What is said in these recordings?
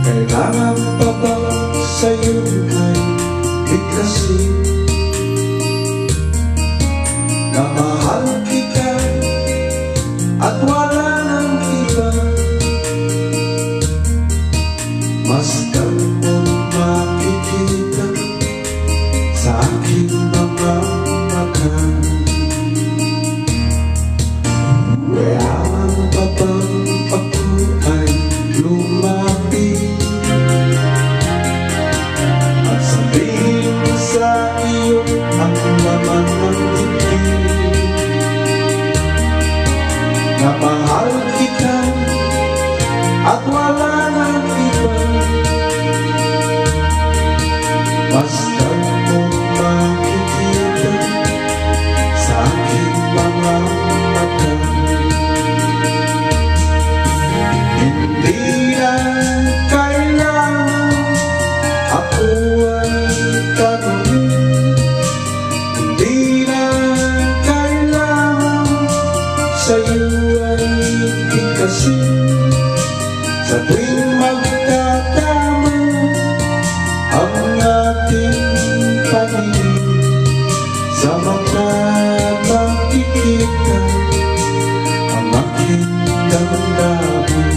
Kailangan pa bang sa'yo ay bigkasin na mahal kita at wala nang iba? Masdan mo makikita sa aking mga mata. Kailangan pa bang ako ay lumapit at sabihin mo sa iyo ang laman ng dibdib, na mahal kita at wala nang iba? Masdan mo makikita sa aking mga mata. Hindi na kailangan ako ay tanongin, hindi na kailangan sa'yo ay bigkasin. Sa tuwing magtatama ang ating paningin, sa mata makikita ang aking damdamin.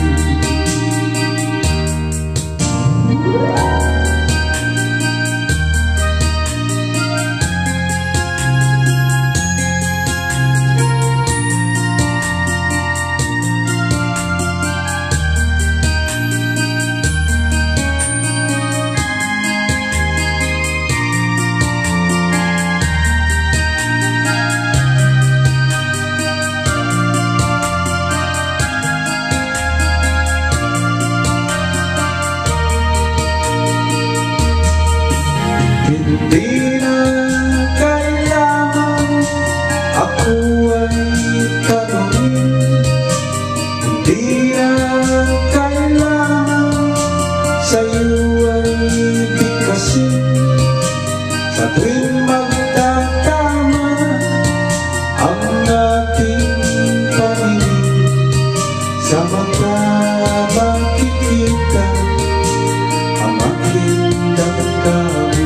Hindi na kailangan ako ay tanongin, hindi na kailangan sa'yo ay bigkasin. Sa tuwing magtatama ang ating paningin, sa mata makikita ang aking damdamin.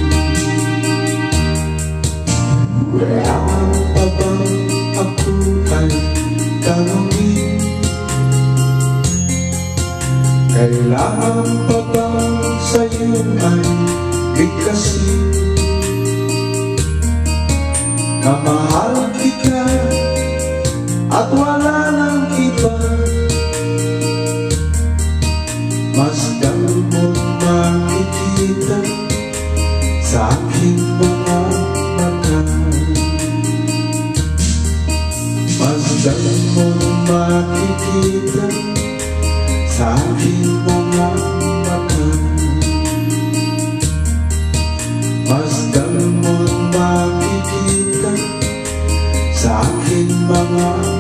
Kailangan pa bang ako ay tanongin? Kailangan pa bang sa'yo ay bigkasin na mahal kita at wala nang iba? Masdan mo makikita sa aking mga mata. Masdan mo makikita sa aking mga mata. Masdan mo makikita sa aking mga